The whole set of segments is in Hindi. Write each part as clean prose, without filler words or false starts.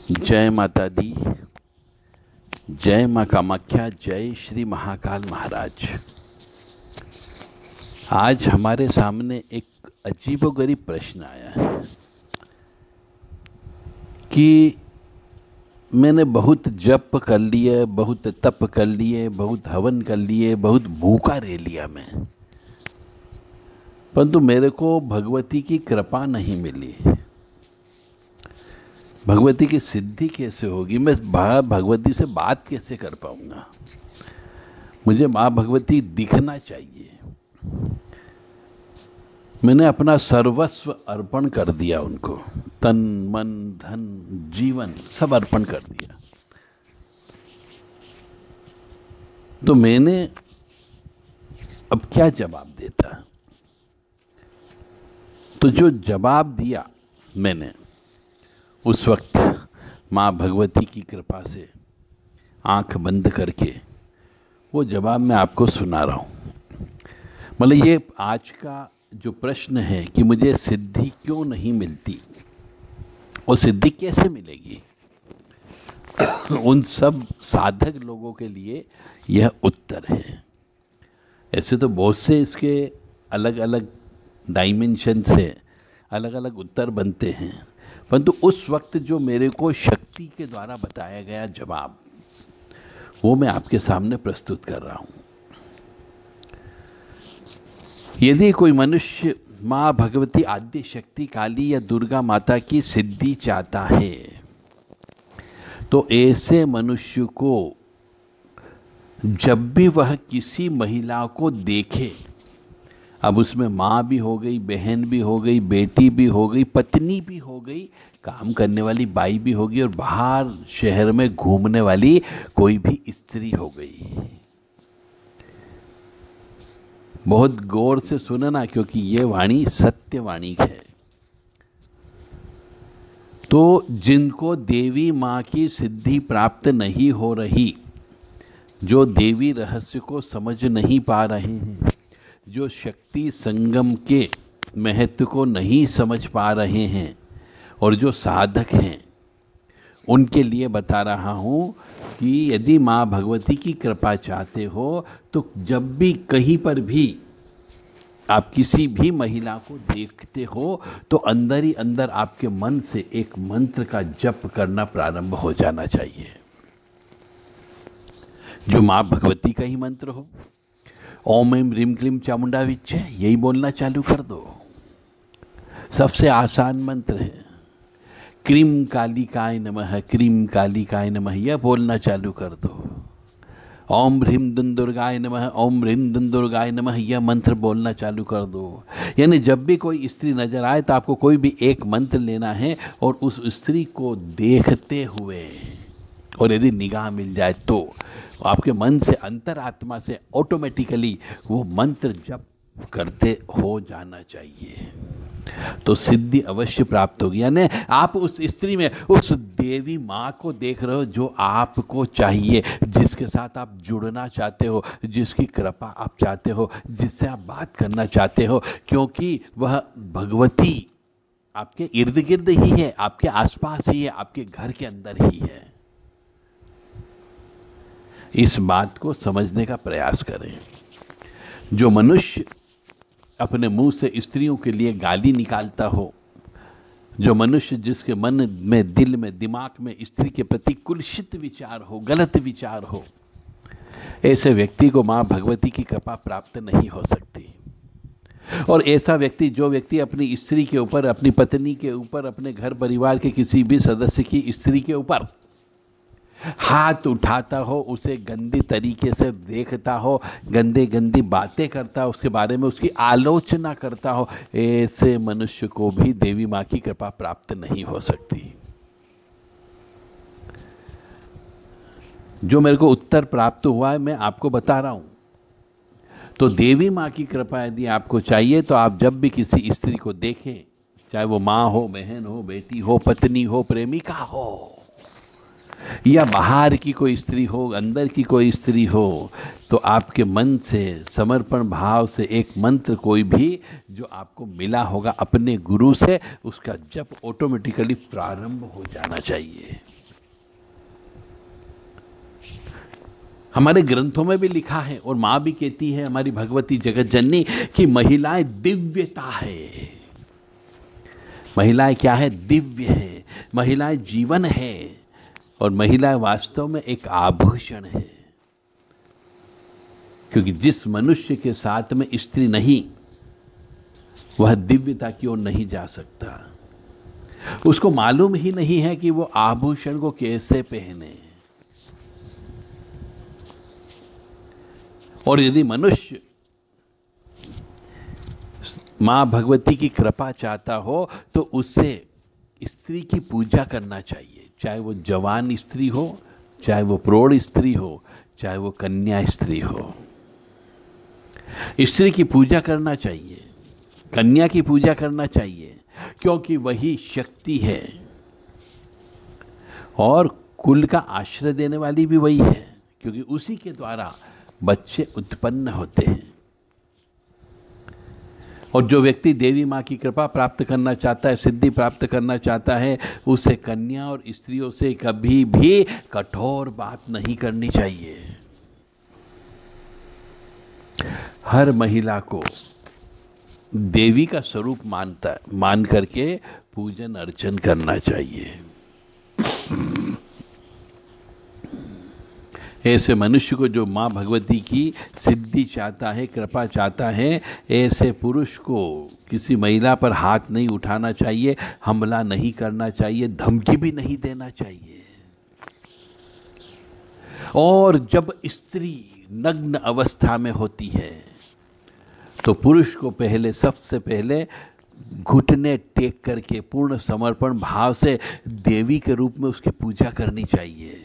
जय माता दी। जय माँ कामाख्या। जय श्री महाकाल महाराज। आज हमारे सामने एक अजीबोगरीब प्रश्न आया है कि मैंने बहुत जप कर लिए, बहुत तप कर लिए, बहुत हवन कर लिए, बहुत भूखा रह लिया मैं, परंतु मेरे को भगवती की कृपा नहीं मिली। भगवती की सिद्धि कैसे होगी? मैं भगवती से बात कैसे कर पाऊंगा? मुझे माँ भगवती दिखना चाहिए। मैंने अपना सर्वस्व अर्पण कर दिया उनको, तन मन धन जीवन सब अर्पण कर दिया। तो मैंने अब क्या जवाब देता? तो जो जवाब दिया मैंने उस वक्त माँ भगवती की कृपा से आंख बंद करके, वो जवाब मैं आपको सुना रहा हूँ। मतलब ये आज का जो प्रश्न है कि मुझे सिद्धि क्यों नहीं मिलती, वो सिद्धि कैसे मिलेगी, उन सब साधक लोगों के लिए यह उत्तर है। ऐसे तो बहुत से इसके अलग अलग डायमेंशन से अलग अलग उत्तर बनते हैं, परंतु उस वक्त जो मेरे को शक्ति के द्वारा बताया गया जवाब, वो मैं आपके सामने प्रस्तुत कर रहा हूं। यदि कोई मनुष्य माँ भगवती आद्य शक्ति काली या दुर्गा माता की सिद्धि चाहता है, तो ऐसे मनुष्य को जब भी वह किसी महिला को देखे, अब उसमें माँ भी हो गई, बहन भी हो गई, बेटी भी हो गई, पत्नी भी हो गई, काम करने वाली बाई भी होगी, और बाहर शहर में घूमने वाली कोई भी स्त्री हो गई। बहुत गौर से सुनना, क्योंकि ये वाणी सत्य वाणी है। तो जिनको देवी माँ की सिद्धि प्राप्त नहीं हो रही, जो देवी रहस्य को समझ नहीं पा रहे हैं, जो शक्ति संगम के महत्व को नहीं समझ पा रहे हैं, और जो साधक हैं, उनके लिए बता रहा हूँ कि यदि माँ भगवती की कृपा चाहते हो, तो जब भी कहीं पर भी आप किसी भी महिला को देखते हो, तो अंदर ही अंदर आपके मन से एक मंत्र का जप करना प्रारंभ हो जाना चाहिए, जो माँ भगवती का ही मंत्र हो। ओम ऐं ह्रीं क्लीं चामुंडा विच्चे, यही बोलना चालू कर दो। सबसे आसान मंत्र है। क्रीम कालिकाय नमः, क्रीम कालिकाय नमः, यह बोलना चालू कर दो। ओम ह्रीं दुर्गाय नमः, ओम ह्रीं दुर्गाय नमः, यह मंत्र बोलना चालू कर दो। यानी जब भी कोई स्त्री नजर आए, तो आपको कोई भी एक मंत्र लेना है, और उस स्त्री को देखते हुए, और यदि निगाह मिल जाए तो आपके मन से, अंतरात्मा से ऑटोमेटिकली वो मंत्र जप करते हो जाना चाहिए, तो सिद्धि अवश्य प्राप्त होगी। यानी आप उस स्त्री में उस देवी माँ को देख रहे हो, जो आपको चाहिए, जिसके साथ आप जुड़ना चाहते हो, जिसकी कृपा आप चाहते हो, जिससे आप बात करना चाहते हो, क्योंकि वह भगवती आपके इर्द गिर्द ही है, आपके आसपास ही है, आपके घर के अंदर ही है। इस बात को समझने का प्रयास करें। जो मनुष्य अपने मुंह से स्त्रियों के लिए गाली निकालता हो, जो मनुष्य जिसके मन में, दिल में, दिमाग में स्त्री के प्रति कुलसित विचार हो, गलत विचार हो, ऐसे व्यक्ति को माँ भगवती की कृपा प्राप्त नहीं हो सकती। और ऐसा व्यक्ति, जो व्यक्ति अपनी स्त्री के ऊपर, अपनी पत्नी के ऊपर, अपने घर परिवार के किसी भी सदस्य की स्त्री के ऊपर हाथ उठाता हो, उसे गंदी तरीके से देखता हो, गंदे गंदी बातें करता हो, उसके बारे में उसकी आलोचना करता हो, ऐसे मनुष्य को भी देवी माँ की कृपा प्राप्त नहीं हो सकती। जो मेरे को उत्तर प्राप्त हुआ है, मैं आपको बता रहा हूं। तो देवी माँ की कृपा यदि आपको चाहिए, तो आप जब भी किसी स्त्री को देखें, चाहे वो माँ हो, बहन हो, बेटी हो, पत्नी हो, प्रेमिका हो, या बाहर की कोई स्त्री हो, अंदर की कोई स्त्री हो, तो आपके मन से, समर्पण भाव से एक मंत्र कोई भी जो आपको मिला होगा अपने गुरु से, उसका जप ऑटोमेटिकली प्रारंभ हो जाना चाहिए। हमारे ग्रंथों में भी लिखा है और माँ भी कहती है हमारी भगवती जगत जननी कि महिलाएं दिव्यता है। महिलाएं क्या है? दिव्य है। महिलाएं जीवन है और महिलाएं वास्तव में एक आभूषण है, क्योंकि जिस मनुष्य के साथ में स्त्री नहीं वह दिव्यता की ओर नहीं जा सकता। उसको मालूम ही नहीं है कि वो आभूषण को कैसे पहने। और यदि मनुष्य मां भगवती की कृपा चाहता हो तो उसे स्त्री की पूजा करना चाहिए, चाहे वो जवान स्त्री हो, चाहे वो प्रौढ़ स्त्री हो, चाहे वो कन्या स्त्री हो। स्त्री की पूजा करना चाहिए, कन्या की पूजा करना चाहिए, क्योंकि वही शक्ति है और कुल का आश्रय देने वाली भी वही है, क्योंकि उसी के द्वारा बच्चे उत्पन्न होते हैं। और जो व्यक्ति देवी माँ की कृपा प्राप्त करना चाहता है, सिद्धि प्राप्त करना चाहता है, उसे कन्या और स्त्रियों से कभी भी कठोर बात नहीं करनी चाहिए। हर महिला को देवी का स्वरूप मान करके पूजन अर्चन करना चाहिए। ऐसे मनुष्य को जो माँ भगवती की सिद्धि चाहता है, कृपा चाहता है, ऐसे पुरुष को किसी महिला पर हाथ नहीं उठाना चाहिए, हमला नहीं करना चाहिए, धमकी भी नहीं देना चाहिए। और जब स्त्री नग्न अवस्था में होती है तो पुरुष को सबसे पहले घुटने टेक करके पूर्ण समर्पण भाव से देवी के रूप में उसकी पूजा करनी चाहिए,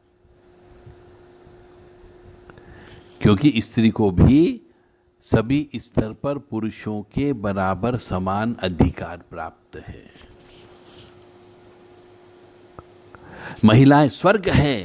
क्योंकि स्त्री को भी सभी स्तर पर पुरुषों के बराबर समान अधिकार प्राप्त है। महिलाएं स्वर्ग है,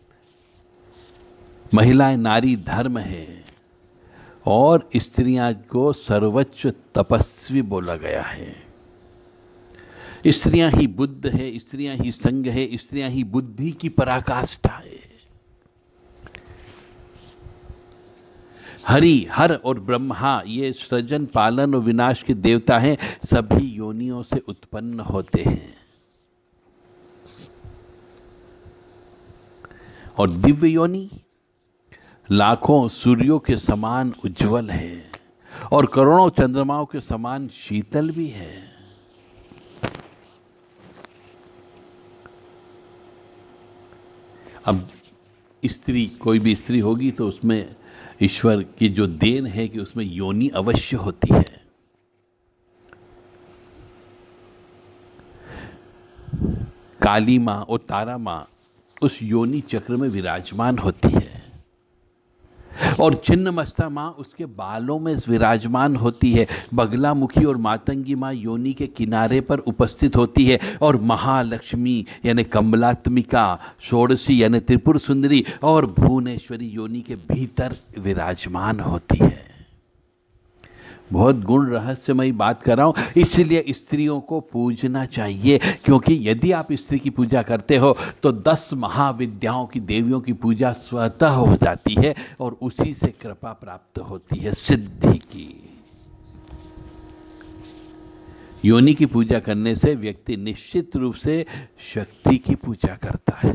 महिलाएं नारी धर्म है और स्त्रियां को सर्वोच्च तपस्वी बोला गया है। स्त्रियां ही बुद्ध है, स्त्रियां ही संग है, स्त्रियां ही बुद्धि की पराकाष्ठा है। हरि, हर और ब्रह्मा ये सृजन, पालन और विनाश के देवता हैं, सभी योनियों से उत्पन्न होते हैं। और दिव्य योनि लाखों सूर्यों के समान उज्जवल है और करोड़ों चंद्रमाओं के समान शीतल भी है। अब स्त्री, कोई भी स्त्री होगी तो उसमें ईश्वर की जो देन है कि उसमें योनि अवश्य होती है। काली मां और तारा मां उस योनि चक्र में विराजमान होती है और छिन्नमस्ता मां उसके बालों में विराजमान होती है। बगलामुखी और मातंगी मां योनि के किनारे पर उपस्थित होती है और महालक्ष्मी यानी कमलात्मिका, षोडशी यानी त्रिपुर सुंदरी और भुवनेश्वरी योनि के भीतर विराजमान होती है। बहुत गुण रहस्यमयी बात कर रहा हूं, इसलिए स्त्रियों को पूजना चाहिए, क्योंकि यदि आप स्त्री की पूजा करते हो तो 10 महाविद्याओं की देवियों की पूजा स्वतः हो जाती है और उसी से कृपा प्राप्त होती है सिद्धि की। योनि की पूजा करने से व्यक्ति निश्चित रूप से शक्ति की पूजा करता है।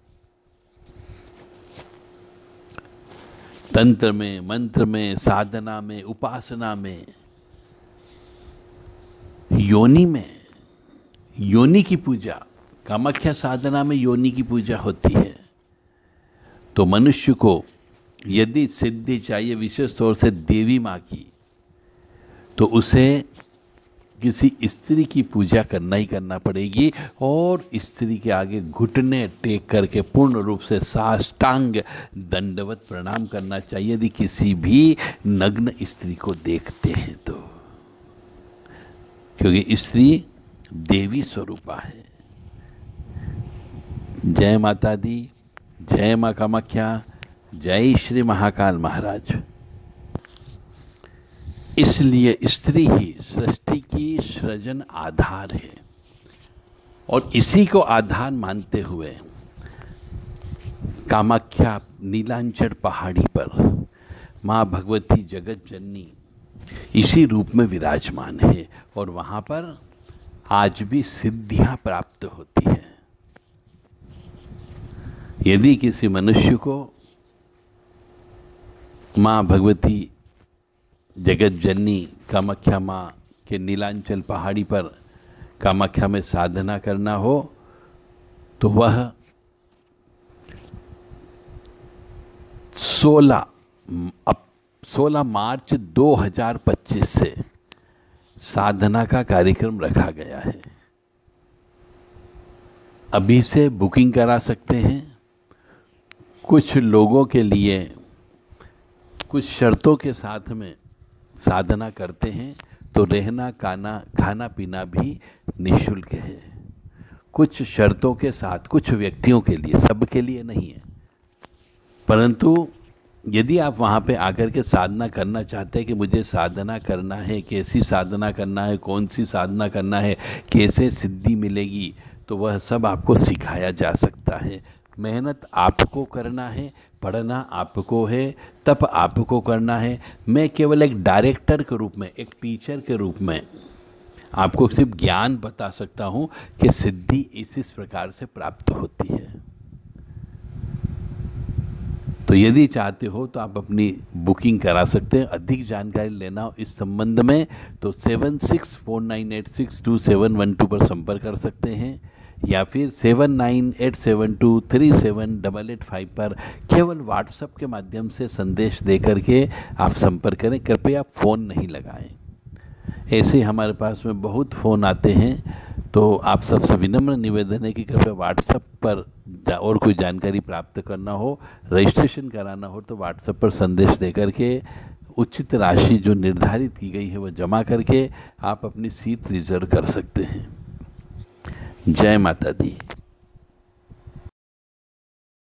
तंत्र में, मंत्र में, साधना में, उपासना में, योनि में, योनि की पूजा, कामाख्या साधना में योनि की पूजा होती है। तो मनुष्य को यदि सिद्धि चाहिए विशेष तौर से देवी माँ की, तो उसे किसी स्त्री की पूजा करना ही करना पड़ेगी और स्त्री के आगे घुटने टेक करके पूर्ण रूप से साष्टांग दंडवत प्रणाम करना चाहिए यदि किसी भी नग्न स्त्री को देखते हैं तो, क्योंकि स्त्री देवी स्वरूपा है। जय माता दी, जय माँ कामाख्या, जय श्री महाकाल महाराज। इसलिए स्त्री ही सृष्टि की सृजन आधार है और इसी को आधार मानते हुए कामाख्या नीलांचल पहाड़ी पर माँ भगवती जगत जननी इसी रूप में विराजमान है और वहाँ पर आज भी सिद्धियाँ प्राप्त होती है। यदि किसी मनुष्य को माँ भगवती जगत जननी कामाख्या माँ के नीलांचल पहाड़ी पर कामाख्या में साधना करना हो तो वह 16 मार्च 2025 से साधना का कार्यक्रम रखा गया है। अभी से बुकिंग करा सकते हैं। कुछ लोगों के लिए कुछ शर्तों के साथ में साधना करते हैं तो रहना खाना पीना भी निःशुल्क है। कुछ शर्तों के साथ, कुछ व्यक्तियों के लिए, सबके लिए नहीं है। परंतु यदि आप वहाँ पे आकर के साधना करना चाहते हैं कि मुझे साधना करना है, कैसी साधना करना है, कौन सी साधना करना है, कैसे सिद्धि मिलेगी, तो वह सब आपको सिखाया जा सकता है। मेहनत आपको करना है, पढ़ना आपको है, तप आपको करना है। मैं केवल एक डायरेक्टर के रूप में, एक टीचर के रूप में आपको सिर्फ ज्ञान बता सकता हूँ कि सिद्धि इस प्रकार से प्राप्त होती है। तो यदि चाहते हो तो आप अपनी बुकिंग करा सकते हैं। अधिक जानकारी लेना हो इस संबंध में तो 7649862712 पर संपर्क कर सकते हैं या फिर 7987237885 पर केवल व्हाट्सएप के माध्यम से संदेश दे करके आप संपर्क करें। कृपया फ़ोन नहीं लगाएं। ऐसे हमारे पास में बहुत फ़ोन आते हैं, तो आप सबसे विनम्र निवेदन है कि कृपया व्हाट्सएप पर और कोई जानकारी प्राप्त करना हो, रजिस्ट्रेशन कराना हो तो व्हाट्सएप पर संदेश दे करके उचित राशि जो निर्धारित की गई है वह जमा करके आप अपनी सीट रिजर्व कर सकते हैं। जय माता दी।